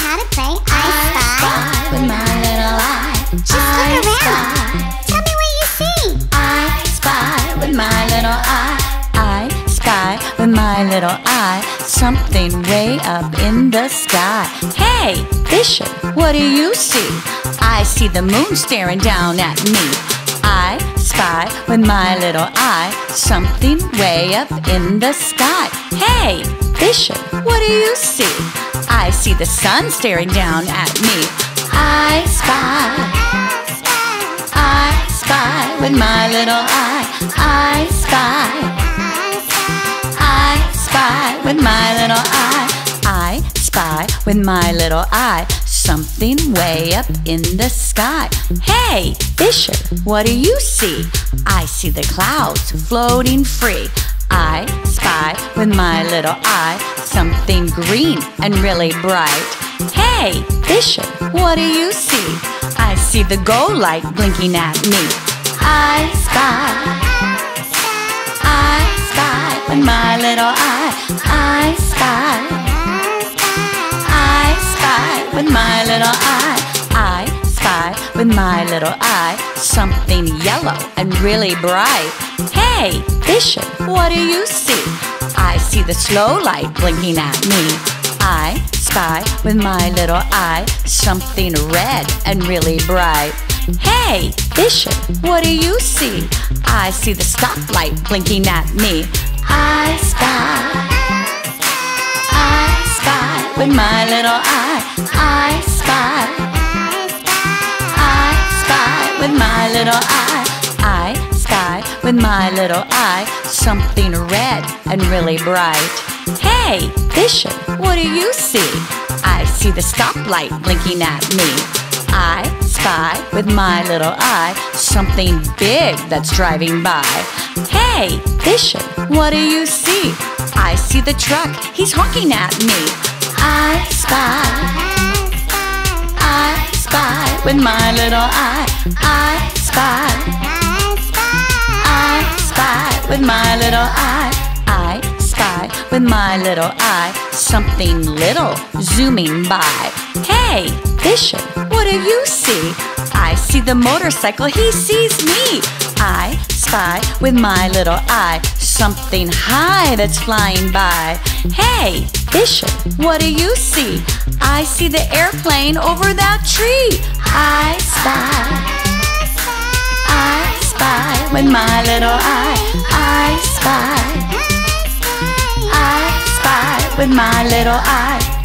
how to play I Spy with my little eye. Just look around. Tell me what you see. I spy with my little eye. I spy with my little eye something way up in the sky. Hey, Bishop, what do you see? I see the moon staring down at me. I spy with my little eye something way up in the sky. Hey, Bishop, what do you see? I see the sun staring down at me. I spy with my little eye. I spy with my little eye. I spy with my little eye something way up in the sky. Hey, Bishop, what do you see? I see the clouds floating free. I spy with my little eye something green and really bright. Hey, Bishop, what do you see? I see the go light blinking at me. I spy with my little eye. I spy with my little eye. I spy with my little eye something yellow and really bright. Hey, Bishop, what do you see? I see the slow light blinking at me. I spy with my little eye something red and really bright. Hey, Bishop, what do you see? I see the stoplight blinking at me. I spy with my little eye. I spy with my little eye. I spy with my little eye something red and really bright. Hey, Bishop, what do you see? I see the stoplight blinking at me. I spy with my little eye something big that's driving by. Hey, Bishop, what do you see? I see the truck, he's honking at me. I spy with my little eye. I spy with my little eye. I spy with my little eye something little zooming by. Hey, Bishop, what do you see? I see the motorcycle, he sees me. I spy with my little eye something high that's flying by. Hey, Bishop, what do you see? I see the airplane over that tree. I spy with my little eye. I spy with my little eye.